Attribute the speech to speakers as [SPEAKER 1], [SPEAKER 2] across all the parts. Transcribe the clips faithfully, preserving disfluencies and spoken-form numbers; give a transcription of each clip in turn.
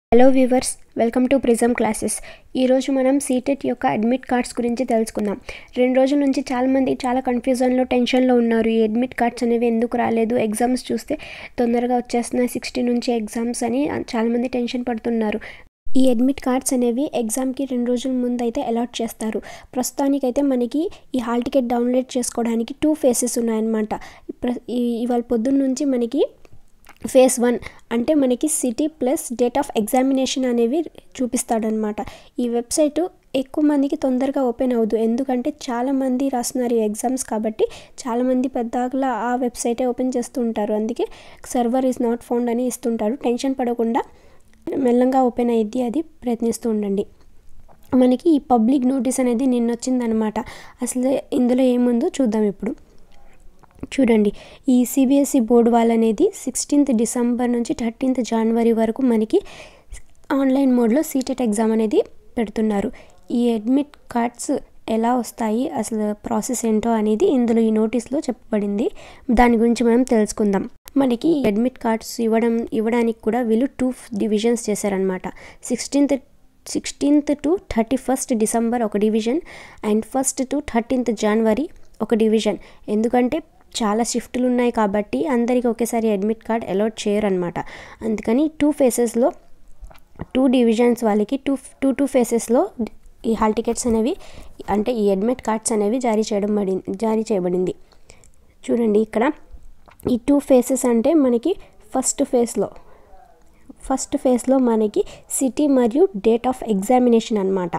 [SPEAKER 1] Hello viewers, welcome to Prism classes. ఈరోజు మనం CTET యొక్క అడ్మిట్ కార్డ్స్ గురించి తెలుసుకుందాం. రెండు రోజుల నుంచి చాలామంది చాలా కన్ఫ్యూజన్లో టెన్షన్లో ఉన్నారు. ఈ అడ్మిట్ కార్డ్స్ అనేవి ఎందుకు రాలేదు, ఎగ్జామ్స్ చూస్తే తొందరగా వచ్చేస్తున్నాయి సిక్స్టీ నుంచి ఎగ్జామ్స్ అని చాలామంది టెన్షన్ పడుతున్నారు. ఈ అడ్మిట్ కార్డ్స్ అనేవి ఎగ్జామ్కి రెండు రోజుల ముందు అయితే అలాట్ చేస్తారు. ప్రస్తుతానికైతే మనకి ఈ హాల్ టికెట్ డౌన్లోడ్ చేసుకోవడానికి టూ ఫేసెస్ ఉన్నాయన్నమాట. ఇవాళ పొద్దున్న నుంచి మనకి ఫేజ్ వన్ అంటే మనకి city plus date of examination అనేవి చూపిస్తాడనమాట. ఈ వెబ్సైటు ఎక్కువ మందికి తొందరగా ఓపెన్ అవ్వదు, ఎందుకంటే చాలామంది రాస్తున్నారు ఈ ఎగ్జామ్స్ కాబట్టి చాలామంది పెద్దగా ఆ వెబ్సైటే ఓపెన్ చేస్తూ ఉంటారు. అందుకే సర్వర్ ఈజ్ నాట్ ఫౌండ్ అని ఇస్తుంటారు. టెన్షన్ పడకుండా మెల్లంగా ఓపెన్ అయ్యిద్ది, అది ప్రయత్నిస్తూ ఉండండి. మనకి ఈ పబ్లిక్ నోటీస్ అనేది నిన్న వచ్చిందనమాట. అసలు ఇందులో ఏముందో చూద్దాం ఇప్పుడు. చూడండి, ఈ సిబిఎస్ఈ బోర్డు వాళ్ళనేది సిక్స్టీన్త్ డిసెంబర్ నుంచి థర్టీన్త్ జనవరి వరకు మనకి ఆన్లైన్ మోడ్లో సీటెట్ ఎగ్జామ్ అనేది పెడుతున్నారు. ఈ అడ్మిట్ కార్డ్స్ ఎలా వస్తాయి, అసలు ప్రాసెస్ ఏంటో అనేది ఇందులో ఈ నోటీస్లో చెప్పబడింది. దాని గురించి మనం తెలుసుకుందాం. మనకి అడ్మిట్ కార్డ్స్ ఇవ్వడం ఇవ్వడానికి కూడా వీళ్ళు టూ డివిజన్స్ చేశారనమాట. Sixteenth sixteenth to thirty first December ఒక division and first to thirteenth జనవరి ఒక డివిజన్. ఎందుకంటే చాలా షిఫ్ట్లు ఉన్నాయి కాబట్టి అందరికీ ఒకేసారి అడ్మిట్ కార్డ్ అలాట్ చేయరనమాట. అందుకని టూ ఫేసెస్లో టూ డివిజన్స్ వాళ్ళకి టూ టూ టూ ఫేసెస్లో ఈ హాల్ టికెట్స్ అనేవి అంటే ఈ అడ్మిట్ కార్డ్స్ అనేవి జారీ చేయడం పడింది జారీ చేయబడింది. చూడండి, ఇక్కడ ఈ టూ ఫేసెస్ అంటే మనకి ఫస్ట్ ఫేజ్లో ఫస్ట్ ఫేజ్లో మనకి సిటీ మరియు డేట్ ఆఫ్ ఎగ్జామినేషన్ అన్నమాట.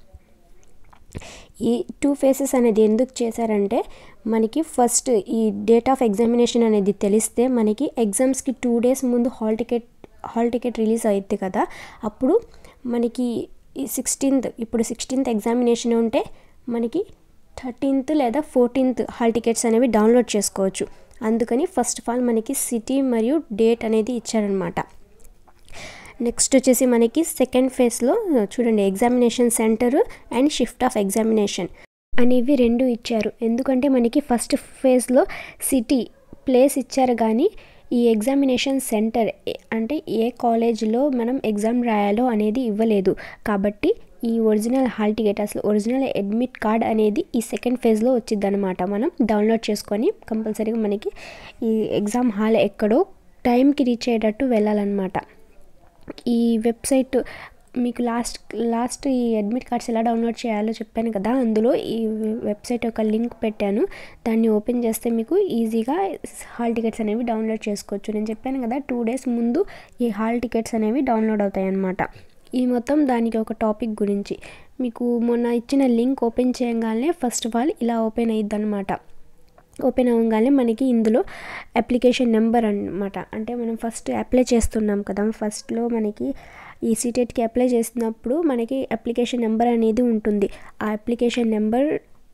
[SPEAKER 1] ఈ టూ ఫేసెస్ అనేది ఎందుకు చేశారంటే మనకి ఫస్ట్ ఈ డేట్ ఆఫ్ ఎగ్జామినేషన్ అనేది తెలిస్తే మనకి ఎగ్జామ్స్కి టూ డేస్ ముందు hall ticket hall ticket release అవుతుంది కదా. అప్పుడు మనకి ఈ సిక్స్టీన్త్ ఇప్పుడు సిక్స్టీన్త్ ఎగ్జామినేషన్ ఉంటే మనకి థర్టీన్త్ లేదా ఫోర్టీన్త్ హాల్ టికెట్స్ అనేవి డౌన్లోడ్ చేసుకోవచ్చు. అందుకని ఫస్ట్ ఆఫ్ ఆల్ మనకి సిటీ మరియు డేట్ అనేది ఇచ్చారనమాట. నెక్స్ట్ వచ్చేసి మనకి సెకండ్ ఫేజ్లో చూడండి, examination centre and shift of examination అనేవి రెండు ఇచ్చారు. ఎందుకంటే మనకి ఫస్ట్ ఫేజ్లో సిటీ ప్లేస్ ఇచ్చారు, కానీ ఈ ఎగ్జామినేషన్ సెంటర్ అంటే ఏ కాలేజ్లో మనం ఎగ్జామ్ రాయాలో అనేది ఇవ్వలేదు. కాబట్టి ఈ ఒరిజినల్ హాల్ టికెట్ అసలు ఒరిజినల్ అడ్మిట్ కార్డ్ అనేది ఈ సెకండ్ ఫేజ్లో వచ్చింది అనమాట. మనం డౌన్లోడ్ చేసుకొని కంపల్సరీగా మనకి ఈ ఎగ్జామ్ హాల్ ఎక్కడో టైంకి రీచ్ అయ్యేటట్టు వెళ్ళాలన్నమాట. ఈ వెబ్సైట్ మీకు లాస్ట్ లాస్ట్ ఈ అడ్మిట్ కార్డ్స్ ఎలా డౌన్లోడ్ చేయాలో చెప్పాను కదా, అందులో ఈ వెబ్సైట్ యొక్క లింక్ పెట్టాను. దాన్ని ఓపెన్ చేస్తే మీకు ఈజీగా హాల్ టికెట్స్ అనేవి డౌన్లోడ్ చేసుకోవచ్చు. నేను చెప్పాను కదా, టూ డేస్ ముందు ఈ హాల్ టికెట్స్ అనేవి డౌన్లోడ్ అవుతాయి అన్నమాట. ఈ మొత్తం దానికి ఒక టాపిక్ గురించి మీకు మొన్న ఇచ్చిన లింక్ ఓపెన్ చేయగానే ఫస్ట్ ఆఫ్ ఆల్ ఇలా ఓపెన్ అయ్యిద్ది అనమాట. ఓపెన్ అవ్వగానే మనకి ఇందులో అప్లికేషన్ నెంబర్ అన్నమాట. అంటే మనం ఫస్ట్ అప్లై చేస్తున్నాం కదా, ఫస్ట్లో మనకి ఈ సీటెట్కి అప్లై చేసినప్పుడు మనకి అప్లికేషన్ నెంబర్ అనేది ఉంటుంది. ఆ అప్లికేషన్ నెంబర్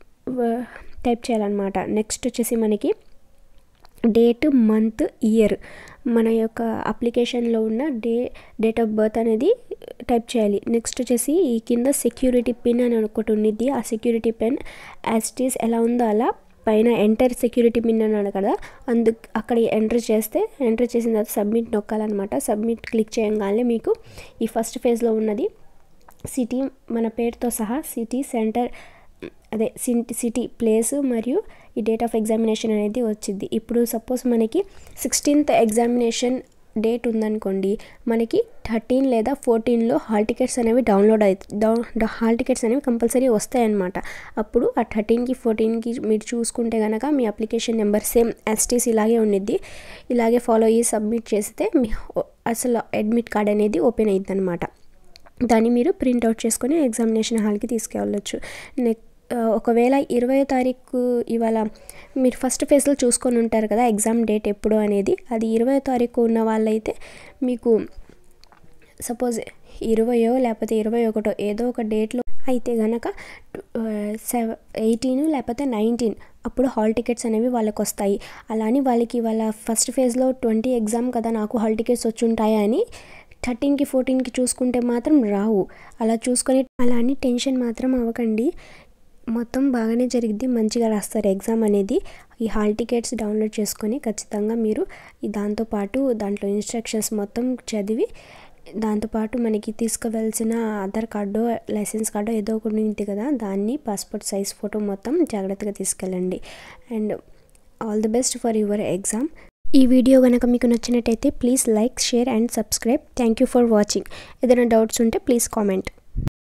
[SPEAKER 1] టైప్ చేయాలన్నమాట. నెక్స్ట్ వచ్చేసి మనకి డేట్, మంత్, ఇయర్, మన యొక్క అప్లికేషన్లో ఉన్న డే డేట్ ఆఫ్ బర్త్ అనేది టైప్ చేయాలి. నెక్స్ట్ వచ్చేసి ఈ కింద సెక్యూరిటీ పిన్ అని ఒకటి ఉన్నిద్ది. ఆ security pin as it is ఎలా ఉందో అలా పైన ఎంటర్ సెక్యూరిటీ పిన్ అన్నాడు కదా, అందు అక్కడ ఎంటర్ చేస్తే ఎంటర్ చేసిన తర్వాత సబ్మిట్ నొక్కాలన్నమాట. సబ్మిట్ క్లిక్ చేయగానే మీకు ఈ ఫస్ట్ ఫేజ్లో ఉన్నది సిటీ మన పేరుతో సహా సిటీ సెంటర్ అదే సిటీ ప్లేస్ మరియు ఈ డేట్ ఆఫ్ ఎగ్జామినేషన్ అనేది వచ్చింది. ఇప్పుడు సపోజ్ మనకి సిక్స్టీన్త్ ఎగ్జామినేషన్ డేట్ ఉందనుకోండి, మనకి థర్టీన్ లేదా ఫోర్టీన్లో హాల్ టికెట్స్ అనేవి డౌన్లోడ్ అవుతాయి డౌన్ హాల్ టికెట్స్ అనేవి కంపల్సరీ వస్తాయన్నమాట. అప్పుడు ఆ థర్టీన్కి ఫోర్టీన్కి మీరు చూసుకుంటే కనుక మీ అప్లికేషన్ నెంబర్ సేమ్ ఎస్టీస్ ఇలాగే ఉండిద్ది. ఇలాగే ఫాలో అయ్యి సబ్మిట్ చేస్తే మీ అసలు అడ్మిట్ కార్డ్ అనేది ఓపెన్ అయ్యిద్ది అనమాట. దాన్ని మీరు ప్రింట్అవుట్ చేసుకొని ఎగ్జామినేషన్ హాల్కి తీసుకెళ్ళవచ్చు. నెక్స్ట్ ఒకవేళ ఇరవై తారీఖు ఇవాళ మీరు ఫస్ట్ ఫేజ్లో చూసుకొని ఉంటారు కదా ఎగ్జామ్ డేట్ ఎప్పుడు అనేది, అది ఇరవై తారీఖు ఉన్న వాళ్ళైతే మీకు సపోజ్ ఇరవయో లేకపోతే ఇరవై ఒకటో ఏదో ఒక డేట్లో అయితే కనుక సెవ ఎయిటీన్ లేకపోతే నైన్టీన్ అప్పుడు హాల్ టికెట్స్ అనేవి వాళ్ళకి వస్తాయి. అలానే వాళ్ళకి వాళ్ళ ఫస్ట్ ఫేజ్లో ట్వంటీ ఎగ్జామ్ కదా, నాకు హాల్ టికెట్స్ వచ్చి ఉంటాయా అని థర్టీన్కి ఫోర్టీన్కి చూసుకుంటే మాత్రం రావు. అలా చూసుకొని అలా అని టెన్షన్ మాత్రం అవ్వకండి. మొత్తం బాగానే జరిగిద్ది, మంచిగా రాస్తారు ఎగ్జామ్ అనేది. ఈ హాల్ టికెట్స్ డౌన్లోడ్ చేసుకొని ఖచ్చితంగా మీరు దాంతోపాటు దాంట్లో ఇన్స్ట్రక్షన్స్ మొత్తం చదివి దాంతోపాటు మనకి తీసుకువెళ్ళాల్సిన ఆధార్ కార్డు లైసెన్స్ కార్డు ఏదో ఒకటి ఉంది కదా, దాన్ని పాస్పోర్ట్ సైజ్ ఫోటో మొత్తం జాగ్రత్తగా తీసుకెళ్ళండి. And all the best for your exam. ఈ వీడియో కనుక మీకు నచ్చినట్టయితే please like, share and subscribe. Thank you for watching. ఏదైనా డౌట్స్ ఉంటే ప్లీజ్ కామెంట్.